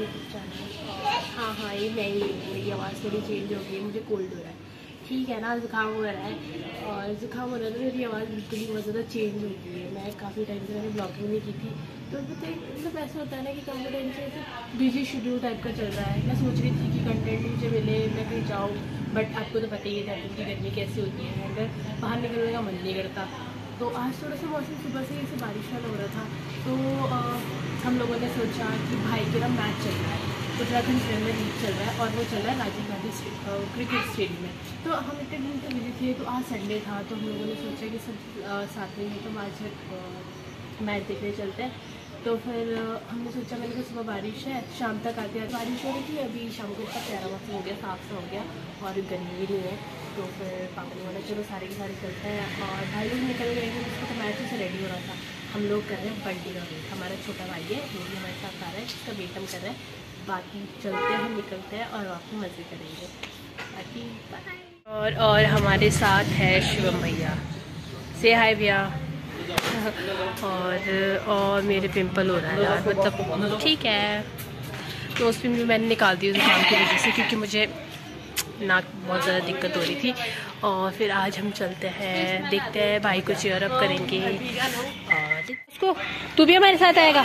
YouTube channel. हाँ हाँ, ये मैं ही हूँ, मेरी आवाज़ थोड़ी चेंज हो गई है, मुझे कोल्ड हो रहा है, ठीक है ना, ज़ुकाम हो रहा है। और ज़ुकाम हो रहा है तो मेरी आवाज़ बिल्कुल ही बहुत ज़्यादा चेंज हो गई है। मैं काफ़ी टाइम से मैंने ब्लॉगिंग नहीं की थी, तो मतलब ऐसा होता है ना कि काफ़ी टाइम से ऐसे बिजी शेड्यूल टाइप का चल रहा है। मैं सोच रही थी कि कंटेंट मुझे मिले, मैं कहीं जाऊँ, बट आपको तो पता ही है जयपुर की गर्मी कैसी होती है, अगर बाहर निकलने का मन नहीं करता। तो आज थोड़ा सा मौसम सुबह से ऐसे बारिश वाला हो रहा था, तो हम लोगों ने सोचा कि भाई के ना मैच चल रहा है, उत्तराखंड प्रीमियर लीग चल रहा है और वो चल रहा है राजीव गांधी क्रिकेट स्टेडियम में। तो हम इतने दिन से बिजी थे, तो आज संडे था, तो हम लोगों ने सोचा कि सब साथ में तो आज मैच देखने चलते हैं। तो फिर हमने सोचा, मैंने कहा सुबह बारिश है, शाम तक आते हैं। बारिश हो रही थी, अभी शाम को इतना प्यारा मौसम हो गया, साफ सा हो गया और गर्मी भी नहीं है। तो फिर पापा ने बोला चलो सारे के सारे चलते हैं, और भाई लोग निकल गए थे, उसको तो मैच से रेडी हो रहा था। हम लोग कर रहे हैं बंटी का वेट, हमारा छोटा भाई है वो भी हमारे साथ आ रहा है, जिसका वेट हम कर रहे हैं। बाकी चलते हैं, निकलते हैं और वहाँ पर मज़े करेंगे। बाकी बाय। और हमारे साथ है शिवम भैया, से हाय भैया। और मेरे पिंपल हो रहा है यार, मतलब ठीक है, नोज पिन भी मैंने निकाल दी ज़ुकाम की वजह से, क्योंकि मुझे नाक बहुत ज़्यादा दिक्कत हो रही थी। और फिर आज हम चलते हैं, देखते हैं भाई को चेयर अप करेंगे। और उसको तू भी हमारे साथ आएगा?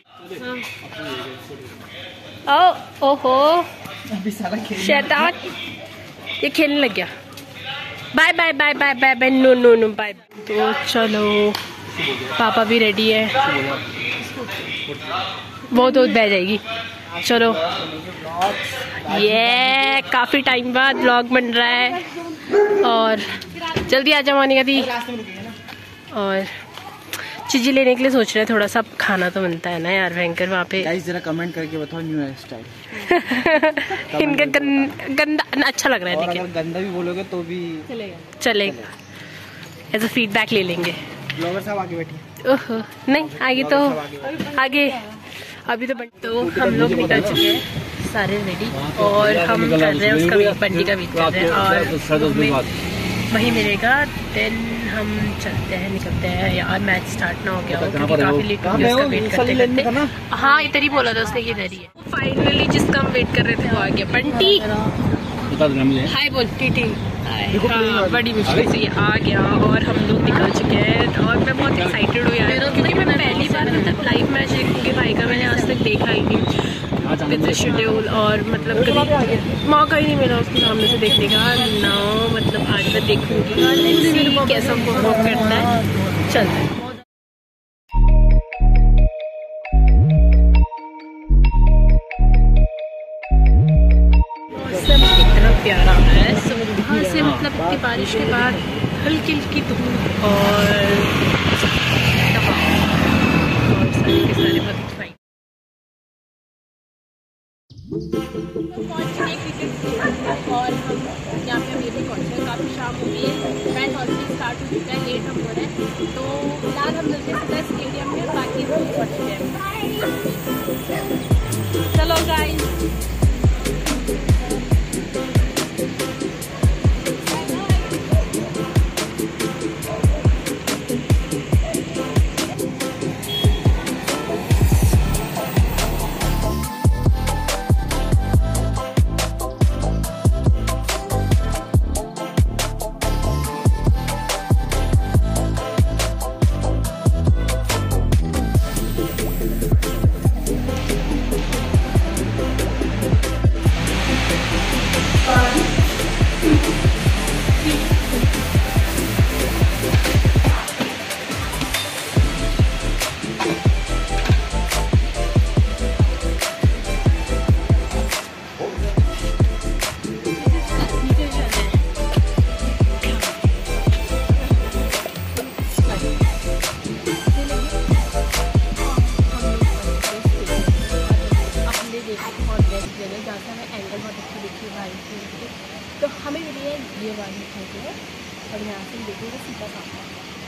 ओहो शैतान, ये खेलने लग गया। Bye bye bye bye bye bye, no no no bye. तो चलो, पापा भी रेडी है, वो तो बह जाएगी। चलो, ये काफ़ी टाइम बाद व्लॉग बन रहा है, और जल्दी आ जाओ मानी दी। और चीज़ें लेने के लिए सोच रहे हैं, थोड़ा सा खाना तो बनता है ना यार भयंकर वहाँ पे। गाइस जरा कमेंट करके बताओ न्यू हेयर स्टाइल। इनका गंदा अच्छा लग रहा है, लेकिन गंदा भी बोलोगे तो भी चलेगा, ऐसा फीडबैक ले लेंगे। ब्लॉगर साहब आगे बैठिए। ओहो नहीं, आगे तो आगे अभी तो हम लोग निकल चुके हैं सारे रेडी, और हम कर रहे हैं उसका बंटी का वेट कर रहे हैं, और वही मिलेगा। देन हम चलते हैं, निकलते हैं। यार मैच स्टार्ट ना हो गया हो, क्योंकि काफी लेट हो गया उसका वेट करते करते। हाँ इधर ही बोला था उसने कि इधर ही है। फाइनली जिसका हम वेट कर रहे थे वो आ गया, बंटी। हाय बोल टीटी। हाँ बड़ी मुश्किल से ये आ गया, और हम लोग निकल चुके हैं। और मैं बहुत एक्साइटेड हूँ यार, क्योंकि मैं पहली बार मतलब लाइव मैच देखूँगी भाई का, मैंने आज तक देखा ही नहीं विद शेड्यूल, और मतलब कभी मौका ही नहीं मिला उसके सामने से देखने का ना। मतलब आज मैं देखूँगी, कैसा परफॉर्म करता है। चलते हैं। मौसम इतना प्यारा है, सुबह से मतलब इतनी बारिश के बाद हल्की हल्की धूप और सारे के सारे बहुत फाइन। और हम यहाँ पे अभी पहुँचे, काफ़ी शाम हो गई है, मैच ऑलरेडी स्टार्ट हो चुका है, लेट हम हो रहे हैं। तो फिलहाल हम मिलते हैं स्टेडियम में, बाकी हम पहुँच चुके हैं। चलो गाइस, तो हमें मिली है ये वाली फोटो है, और यहाँ से देखेंगे सीधा सामने।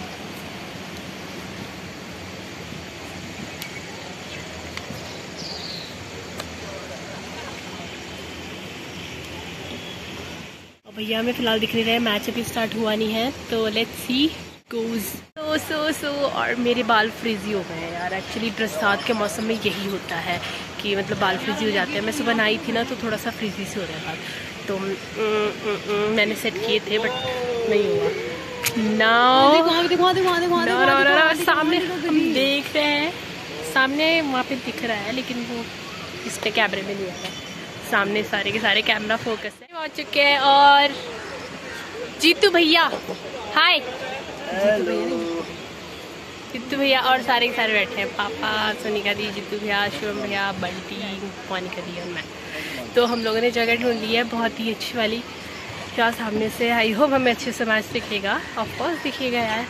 और भैया हमें फिलहाल दिख नहीं रहे, मैच अभी स्टार्ट हुआ नहीं है, तो लेट्स सी गोज। सो और मेरे बाल फ्रीजी हो गए हैं यार। एक्चुअली बरसात के मौसम में यही होता है कि मतलब बाल फ्रिजी हो जाते हैं। मैं सुबह नहाई थी ना तो थोड़ा सा फ्रिजी से हो रहा था, तो मैंने सेट किए थे बट नहीं हुआ। सामने हम देख रहे हैं, सामने वहाँ पे दिख रहा है लेकिन वो इस पे कैमरे में नहीं आ रहा। सामने सारे के सारे कैमरा फोकस है आ चुके हैं। और जीतू भैया हाय, जीतू भैया और सारे के सारे बैठे हैं, पापा, सोनिका दी, जीतू भैया, शिवम भैया, बंटी, मोनिका दी और मैं। तो हम लोगों ने जगह ढूंढ ली है बहुत ही अच्छी वाली, क्या सामने से। आई होप हमें अच्छे से मैच दिखेगा, ऑफकोर्स दिखेगा यार।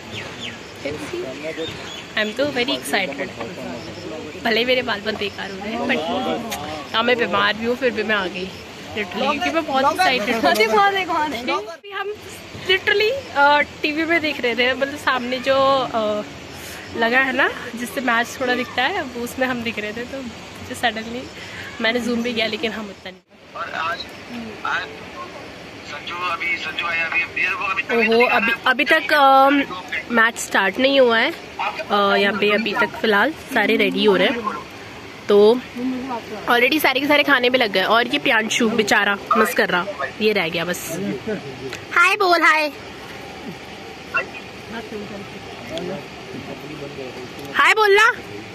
आई एम तो वेरी एक्साइटेड। भले मेरे बाल बहुत बेकार हो रहे हैं बट हाँ मैं बीमार भी हूँ फिर भी मैं आ गई लिटरली, क्योंकि मैं बहुत एक्साइटेड हूँ। हम लिटरली टीवी में देख रहे थे, मतलब सामने जो लगा है ना जिससे मैच थोड़ा दिखता है वो उसमें हम दिख रहे थे, तो मुझे सडनली मैंने जूम भी किया लेकिन हम उतना नहीं। और आज ओहो अभी तक मैच स्टार्ट नहीं हुआ है यहाँ पे। अभी तक फिलहाल सारे रेडी हो रहे हैं, तो ऑलरेडी सारे के सारे खाने पे लग गए। और ये प्रियांशु बेचारा मिस कर रहा, ये रह गया बस। हाय बोल, हाय हाय बोलना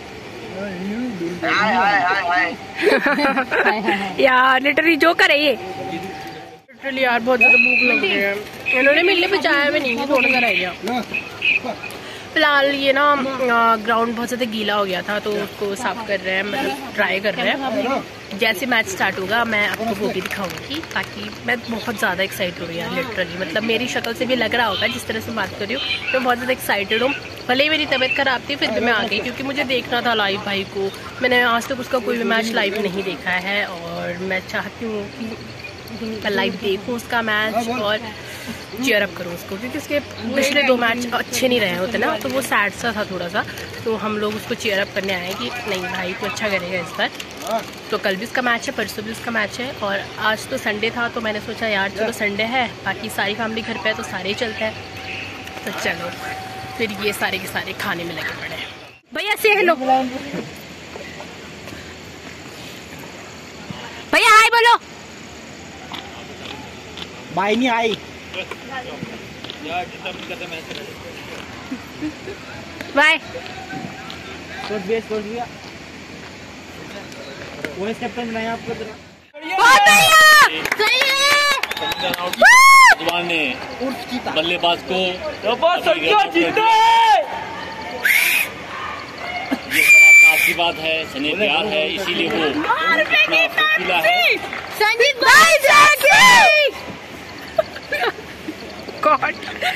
यार, लिटरली जो करे ये लिटरली यार बहुत ज्यादा भूख लग रही है। इन्होंने मेरे लिए बचाया भी नहीं, थोड़ा सा रह गया। फिलहाल ये ना ग्राउंड बहुत ज़्यादा गीला हो गया था तो उसको साफ कर रहे हैं, मतलब ट्राई कर रहे हैं। जैसे मैच स्टार्ट होगा मैं आपको वो भी दिखाऊंगी। बाकी मैं बहुत ज़्यादा एक्साइटेड हूँ यार लिटरली, मतलब मेरी शक्ल से भी लग रहा होगा जिस तरह से बात कर रही हूँ, मैं बहुत ज़्यादा एक्साइटेड हूँ। भले ही मेरी तबीयत खराब थी फिर भी मैं आ गई, क्योंकि मुझे देखना था लाइव भाई को। मैंने आज तक उसका कोई भी मैच लाइव नहीं देखा है और मैं चाहती हूँ कि लाइव देखूँ उसका मैच और चीयर अप करूँ उसको, क्योंकि उसके पिछले 2 मैच अच्छे नहीं रहे होते ना, तो वो सैड सा था थोड़ा सा। तो हम लोग उसको चीयर अप करने आए कि नहीं भाई तो अच्छा करेगा इस बार। तो कल भी उसका मैच है, परसों भी उसका मैच है और आज तो संडे था तो मैंने सोचा यार चलो संडे है, बाकी सारी फैमिली घर पे है तो सारे ही चलते हैं। तो चलो फिर ये सारे के सारे खाने में लगे पड़े हैं। भैया से हेलो, भैया हाय बोलो। बाय नहीं आई बाय। वो कैप्टन मैं आपको ने बल्लेबाज को ये सब आपका आशीर्वाद है, स्नेह प्यार है, इसीलिए वो फुर्तीला है। संजीत भाई गॉड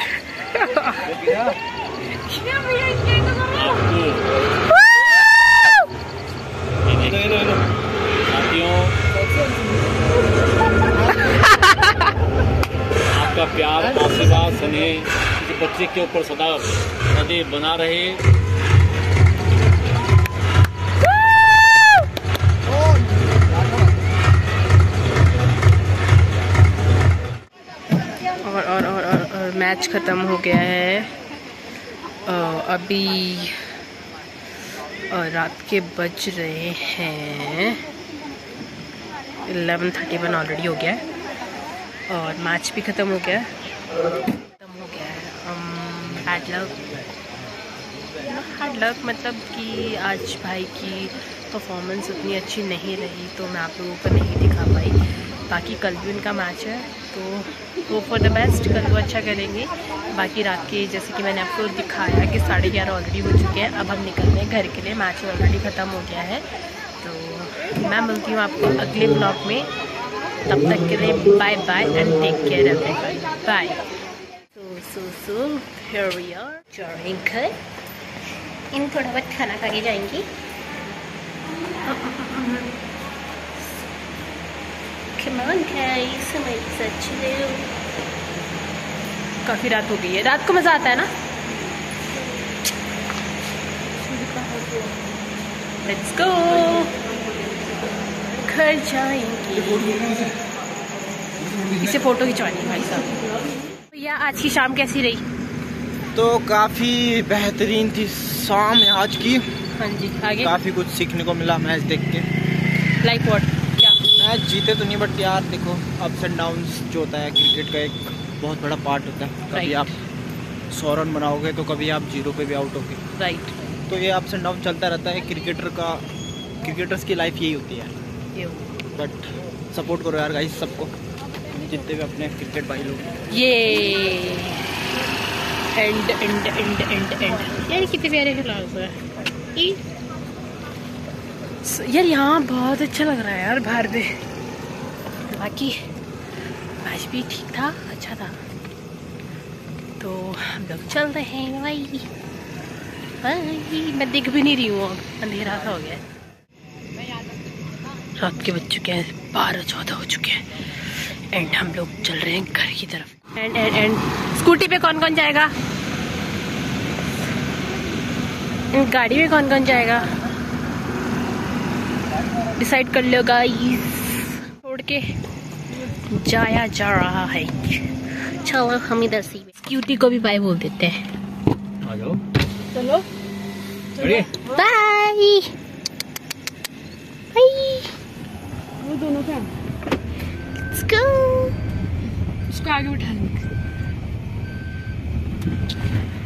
आपका प्यार, आशीर्वाद, स्नेह किसी बच्चे के ऊपर सदा सदैव बना रहे। और मैच ख़त्म हो गया है। अभी रात के बज रहे हैं 11:31 ऑलरेडी हो गया है और मैच भी ख़त्म हो गया है। हार्ड लक मतलब कि आज भाई की परफॉर्मेंस उतनी अच्छी नहीं रही तो मैं आप लोगों को नहीं दिखा पाई। बाकी कल भी उनका मैच है तो वो फॉर द बेस्ट, कल वो अच्छा करेंगे। बाकी रात के जैसे कि मैंने आपको दिखाया कि 11:30 ऑलरेडी हो चुके हैं, अब हम निकल रहे हैं घर के लिए, मैच ऑलरेडी ख़त्म हो गया है। तो मैं मिलती हूँ आपको अगले ब्लॉग में, तब तक के लिए bye bye and take care everyone, bye. So here we are joining घर। इन थोड़ा बहुत खाना खा के जाएंगी। Come on guys, हमारे साथ चलो। काफ़ी रात हो गई है, रात को मज़ा आता है ना। Let's go, घर जाएंगे। इसे फोटो खिंचवानी भाई साहब। भैया आज की शाम कैसी रही? तो काफ़ी बेहतरीन थी शाम है आज की। हाँ जी, आगे काफ़ी कुछ सीखने को मिला मैच देख के। Like what? क्या? मैच जीते तो नहीं, बट यार देखो अप्स एंड डाउन्स जो होता है क्रिकेट का एक बहुत बड़ा पार्ट होता है। कभी Right. आप 100 रन बनाओगे तो कभी आप 0 पे भी आउट होगे। राइट। तो ये अप्स एंड डाउन चलता रहता है। क्रिकेटर्स की लाइफ यही होती है। ये बट सपोर्ट करो यार गाइस सबको, जितने भी अपने क्रिकेट भाई लोग। ये and and and and and यार कितने प्यारे फ्लावर्स हैं यार। यहाँ बहुत अच्छा लग रहा है यार बाहर पे। बाकी मैच भी ठीक था, अच्छा था। तो हम लोग चल रहे हैं भाई। मैं दिख भी नहीं रही हूँ, अब अंधेरा सा हो गया है। रात के बज चुके हैं 12-14 हो चुके हैं एंड हम लोग चल रहे हैं घर की तरफ। एंड स्कूटी पे कौन कौन जाएगा? गाड़ी में कौन कौन जाएगा डिसाइड कर लो गाइस। छोड़ के जाया जा रहा है। चलो हम इधर से स्कूटी को भी बाय बोल देते हैं। आ जाओ, चलो चलिए। Bye bye. वो दोनों का लेट्स गो। उसको आगे उठा लेंगे।